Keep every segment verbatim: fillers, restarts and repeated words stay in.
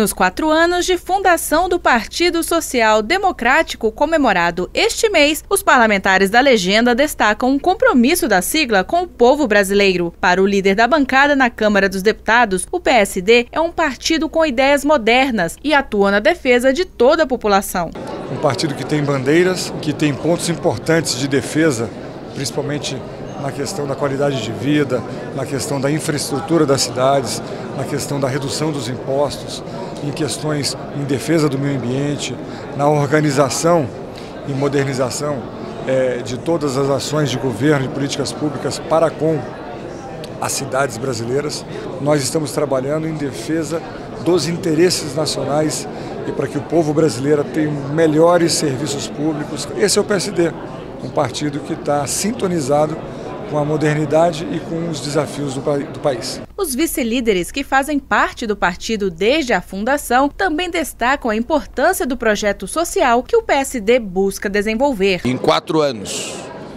Nos quatro anos de fundação do Partido Social Democrático, comemorado este mês, os parlamentares da legenda destacam um compromisso da sigla com o povo brasileiro. Para o líder da bancada na Câmara dos Deputados, o P S D é um partido com ideias modernas e atua na defesa de toda a população. Um partido que tem bandeiras, que tem pontos importantes de defesa, principalmente na questão da qualidade de vida, na questão da infraestrutura das cidades, na questão da redução dos impostos, em questões em defesa do meio ambiente, na organização e modernização é, de todas as ações de governo e políticas públicas para com as cidades brasileiras. Nós estamos trabalhando em defesa dos interesses nacionais e para que o povo brasileiro tenha melhores serviços públicos. Esse é o P S D, um partido que está sintonizado com a modernidade e com os desafios do, do país. Os vice-líderes que fazem parte do partido desde a fundação também destacam a importância do projeto social que o P S D busca desenvolver. Em quatro anos,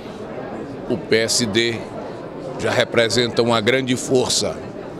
o P S D já representa uma grande força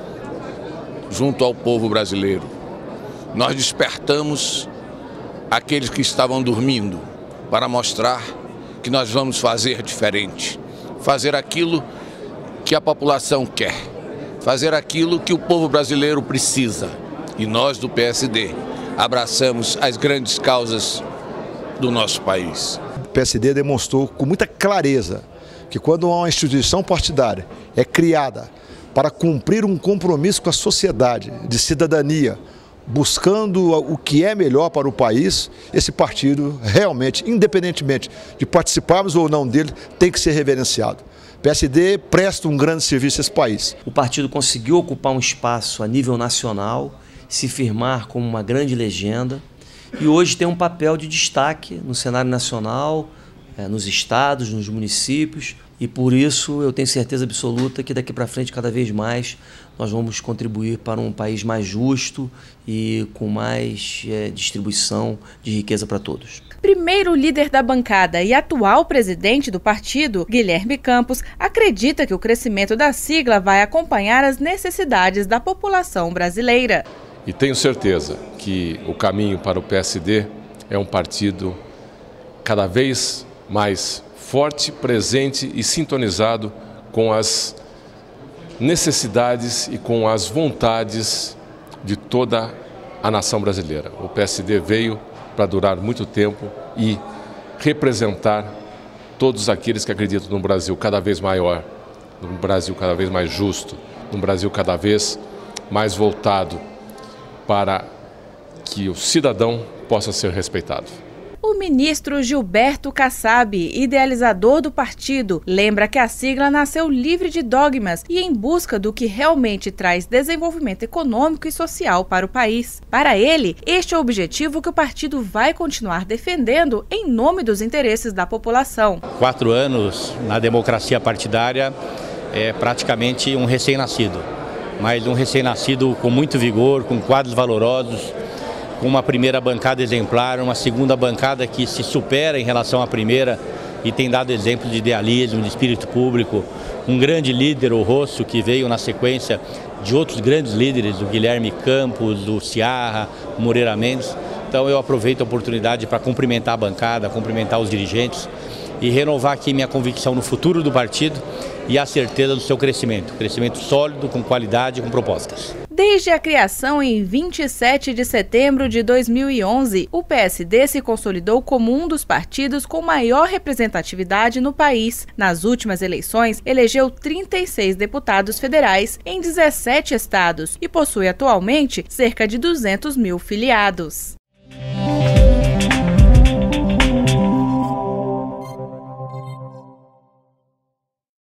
junto ao povo brasileiro. Nós despertamos aqueles que estavam dormindo para mostrar que nós vamos fazer diferente. Fazer aquilo que a população quer, fazer aquilo que o povo brasileiro precisa. E nós do P S D abraçamos as grandes causas do nosso país. O P S D demonstrou com muita clareza que quando uma instituição partidária é criada para cumprir um compromisso com a sociedade de cidadania, buscando o que é melhor para o país, esse partido realmente, independentemente de participarmos ou não dele, tem que ser reverenciado. O P S D presta um grande serviço a esse país. O partido conseguiu ocupar um espaço a nível nacional, se firmar como uma grande legenda e hoje tem um papel de destaque no cenário nacional, nos estados, nos municípios, e por isso eu tenho certeza absoluta que daqui para frente cada vez mais nós vamos contribuir para um país mais justo e com mais é, distribuição de riqueza para todos. Primeiro líder da bancada e atual presidente do partido, Guilherme Campos, acredita que o crescimento da sigla vai acompanhar as necessidades da população brasileira. E tenho certeza que o caminho para o P S D é um partido cada vez mais forte, presente e sintonizado com as necessidades e com as vontades de toda a nação brasileira. O P S D veio para durar muito tempo e representar todos aqueles que acreditam num Brasil cada vez maior, num Brasil cada vez mais justo, num Brasil cada vez mais voltado para que o cidadão possa ser respeitado. O ministro Gilberto Kassab, idealizador do partido, lembra que a sigla nasceu livre de dogmas e em busca do que realmente traz desenvolvimento econômico e social para o país. Para ele, este é o objetivo que o partido vai continuar defendendo em nome dos interesses da população. Quatro anos na democracia partidária é praticamente um recém-nascido, mas um recém-nascido com muito vigor, com quadros valorosos, com uma primeira bancada exemplar, uma segunda bancada que se supera em relação à primeira e tem dado exemplo de idealismo, de espírito público, um grande líder, o Rosso, que veio na sequência de outros grandes líderes, do Guilherme Campos, do Ciarra, Moreira Mendes. Então eu aproveito a oportunidade para cumprimentar a bancada, cumprimentar os dirigentes e renovar aqui minha convicção no futuro do partido e a certeza do seu crescimento, crescimento sólido, com qualidade e com propostas. Desde a criação em vinte e sete de setembro de dois mil e onze, o P S D se consolidou como um dos partidos com maior representatividade no país. Nas últimas eleições, elegeu trinta e seis deputados federais em dezessete estados e possui atualmente cerca de duzentos mil filiados.